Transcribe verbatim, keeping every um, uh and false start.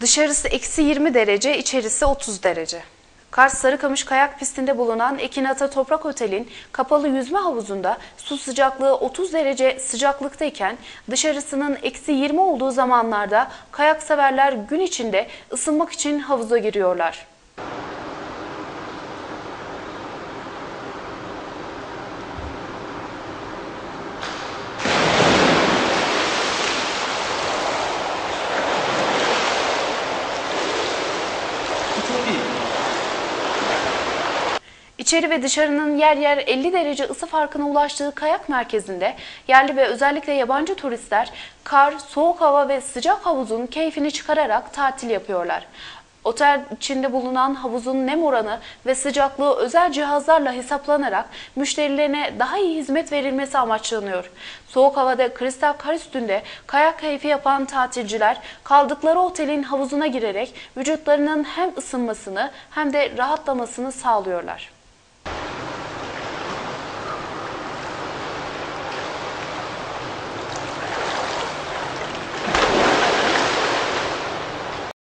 Dışarısı eksi yirmi derece, içerisi otuz derece. Kars Sarıkamış Kayak Pisti'nde bulunan Ekin Ata Toprak Otel'in kapalı yüzme havuzunda su sıcaklığı otuz derece sıcaklıktayken dışarısının eksi yirmi olduğu zamanlarda kayak severler gün içinde ısınmak için havuza giriyorlar. Çok iyi. İçeri ve dışarının yer yer elli derece ısı farkına ulaştığı kayak merkezinde yerli ve özellikle yabancı turistler kar, soğuk hava ve sıcak havuzun keyfini çıkararak tatil yapıyorlar. Otel içinde bulunan havuzun nem oranı ve sıcaklığı özel cihazlarla hesaplanarak müşterilerine daha iyi hizmet verilmesi amaçlanıyor. Soğuk havada kristal kar üstünde kayak keyfi yapan tatilciler kaldıkları otelin havuzuna girerek vücutlarının hem ısınmasını hem de rahatlamasını sağlıyorlar.